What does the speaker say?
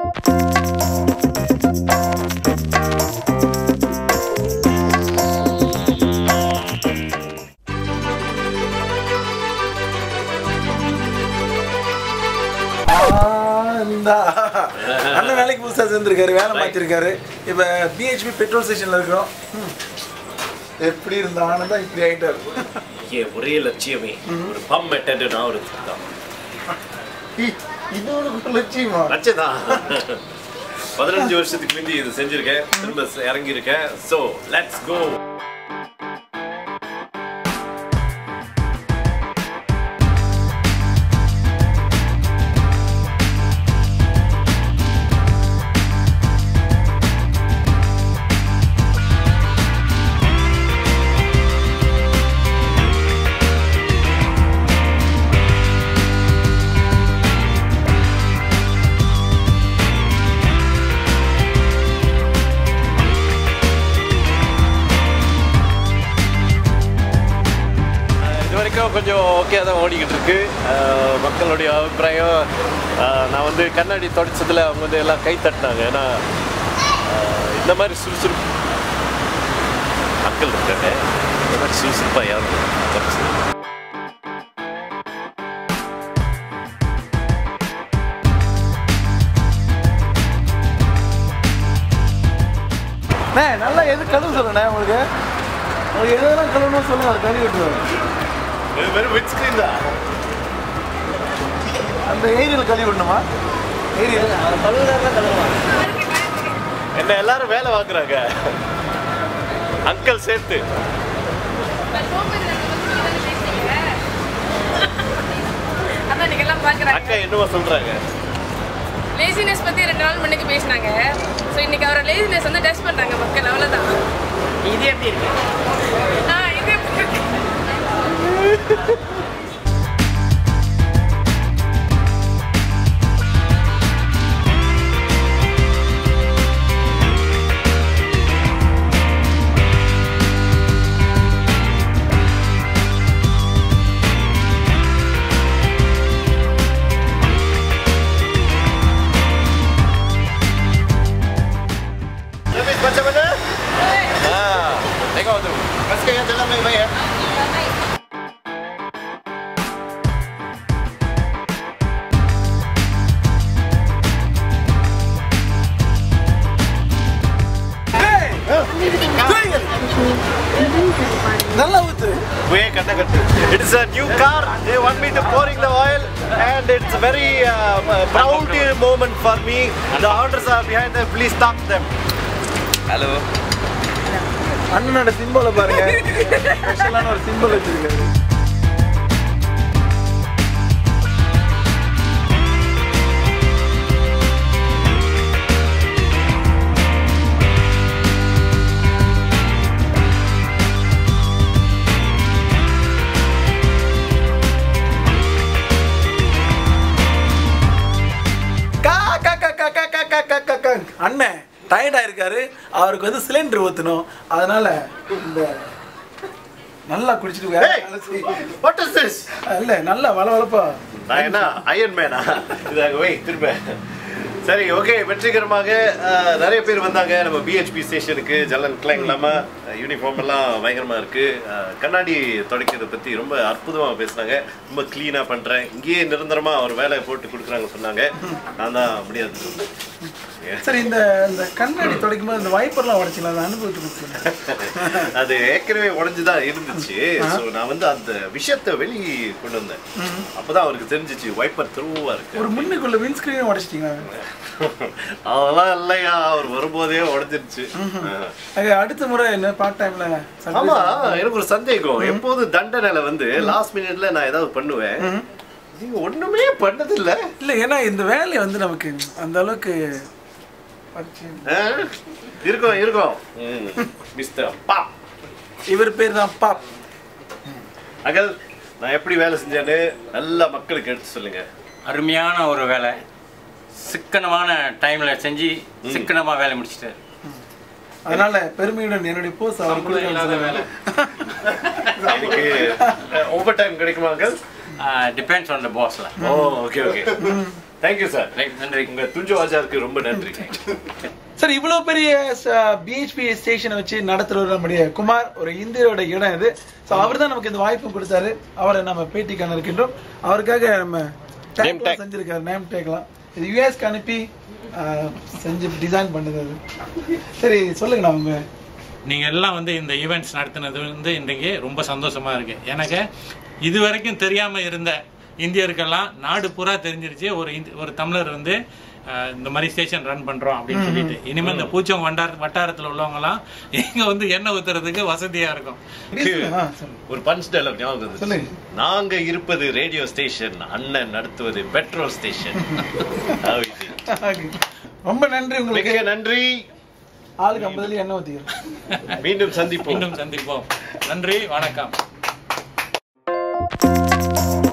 அண்ணன் வேலைக்கு புதுசாக சேர்ந்துருக்காரு, வேலை மாற்றிருக்காரு. இப்போ பிஹெச்பி பெட்ரோல் ஸ்டேஷனில் இருக்கிறோம். எப்படி இருந்த ஆனந்தா இப்படி ஆகிட்டார். ஒரே லட்சியமே ஒரு பம்ப் மெட்டா ஒரு இது ஒரு லட்சியமா? லட்சம் 15 வருஷத்துக்கு முந்தி இது செஞ்சிருக்கேன், திரும்ப இறங்கியிருக்கேன். So let's go. கொஞ்சம் ஓகே தான் ஓடிக்கிட்டு இருக்கு. மக்களுடைய அபிப்பிராயம், நான் வந்து கண்ணாடி தொடச்சதில் அவங்க வந்து எல்லாம் கை தட்டினாங்க. ஏன்னா இந்த மாதிரி சுறுசுறுப்பு மக்கள் இருக்காங்க, இந்த மாதிரி சுறுசுறுப்பாக யாரும் தொடச்சு. நல்லா எது கழுவு சொல்லுண்ணே, உங்களுக்கு எதெல்லாம் கழுவுன்னு சொல்லுங்க, அதை கழுவி விட்டுருவாங்க. அந்த ஏரியில் கழுவி விடணுமா? ஏரியில் என்ன எல்லாரும் வேலை வாங்குறாங்க, அங்கிள் சேர்த்து. அக்கா என்னவா சொல்றாங்க? லேசினஸ் பத்தி 2 நாள் முன்னாடி பேசினாங்க. ஸோ இன்னைக்கு அவரோட லேசினஸ் வந்து டெஸ்ட் பண்றாங்க மக்கள், அவ்வளோதான். இது எப்படி இருக்கு? இது எப்படி இருக்கு? It is a new car. They want me to pouring the oil, and it's a very proud moment for me. The owners are behind them. Please talk to them. Hello. அண்ணனோட சிம்பலை பாருங்க, ஸ்பெஷலான ஒரு சிம்பல் வச்சிருக்காரு. அண்ணன் டயர்டாக இருக்காரு, அவருக்கு வந்து சிலிண்டர் ஊற்றணும். அதனால இந்த நல்லா குடிச்சிட்டு இல்லை, நல்லா வளவளப்பா. நான் என்ன அயன் மேனா? இதாக வை திரும்ப. சரி, ஓகே. வெற்றிகரமாக நிறைய பேர் வந்தாங்க நம்ம பிஹெச்பி ஸ்டேஷனுக்கு. ஜல்லன் கிளைங் இல்லாமல் யூனிஃபார்ம் எல்லாம் பயங்கரமாக இருக்குது. கண்ணாடி துடைக்கிறத பற்றி ரொம்ப அற்புதமாக பேசுனாங்க. ரொம்ப க்ளீனாக பண்ணுறேன், இங்கேயே நிரந்தரமாக அவர் வேலையை போட்டு கொடுக்குறாங்க சொன்னாங்க. நான் தான் முடியாது. சரி, இந்த கண்ணாடி துடைக்கும் போது இந்த வைப்பர்லாம் உடைச்சிங்களா? அந்த அனுபவத்துக்கு அது ஏற்கனவே உடைஞ்சுதான் இருந்துச்சு. ஸோ நான் வந்து அந்த விஷயத்தை வெளியே கொண்டு வந்தேன். அப்போதான் அவருக்கு தெரிஞ்சிச்சு வைப்பர் திருவா இருக்கு. ஒரு முன்னுக்குள்ள விண்ஸ்கிரீன் உடைச்சிட்டீங்களா? அதெல்லாம் இல்லையா, அவர் வரும்போதே உடைஞ்சிருச்சு. அடுத்த முறை என்ன பார்ட் டைம்ல? ஆமா, எனக்கு ஒரு சந்தேகம். எப்போதும் தண்டனையில வந்து லாஸ்ட் மினிட்ல நான் ஏதாவது பண்ணுவேன், நீங்க ஒண்ணுமே பண்ணதில்லை. இல்லை, ஏன்னா இந்த வேலையை வந்து நமக்கு அந்த அளவுக்கு இருக்கும். மிஸ்டர் பாப், இவர் பேர் தான் பாப். அகல், நான் எப்படி வேலை செஞ்சேன்னு நல்லா மக்களுக்கு எடுத்து சொல்லுங்க. அருமையான ஒரு வேலை, சிக்கனமான டைம்ல செஞ்சு சிக்கனமா வேலை முடிச்சிட்டாரு. அதனால பெருமையுடன் என்னுடைய போஸ் அவருக்கு இல்லாத வேலை. எனக்கு ஓவர் டைம் கிடைக்குமா அகல்? Depends on the boss. Oh, okay. Thank you sir. நன்றி. உங்க துஞ்சு ஆஜாருக்கு ரொம்ப நன்றி. சார் இவ்வளவு பெரிய பிஹெச்பி ஸ்டேஷனை வச்சு நடத்துறவர் நம்முடைய குமார், ஒரு இந்தியரோட இடம் இது. ஸோ அவர் தான் நமக்கு இந்த வாய்ப்பும் கொடுத்தாரு. அவரை நம்ம பேட்டி காண இருக்கின்றோம். அவருக்காக நம்ம செஞ்சிருக்காரு நேம் டேக்லாம். இது யூஎஸ்க்கு அனுப்பி செஞ்சு டிசைன் பண்ணது. சரி சொல்லுங்கண்ணா, உங்க நீங்க எல்லாம் வந்து இந்த ஈவெண்ட்ஸ் நடத்தினது வந்து இன்றைக்கு ரொம்ப சந்தோஷமா இருக்கு. எனக்கு இது வரைக்கும் தெரியாம இருந்த இந்தியருக்கெல்லாம் நாடு பூரா தெரிஞ்சிருச்சு. ஒரு தமிழர் வந்து இந்த மாதிரி ஸ்டேஷன் ரன் பண்றோம் அப்படின்னு சொல்லிட்டு. இனிமேல் இந்த பூச்சம் வட்டாரத்துல உள்ளவங்க எல்லாம் இங்க வந்து எண்ணெய் ஊத்துறதுக்கு வசதியா இருக்கும். ஒரு பஞ்ச் டயலாக் ஞாபகம். நாங்க இருப்பது ரேடியோ ஸ்டேஷன், அண்ணன் நடத்துவது பெட்ரோல் ஸ்டேஷன். ரொம்ப நன்றி உங்களுக்கு. நன்றி. ஆளுக்கு 50 எண்ணெய் ஊத்திக்கிறோம். மீண்டும் சந்திப்போம். நன்றி, வணக்கம்.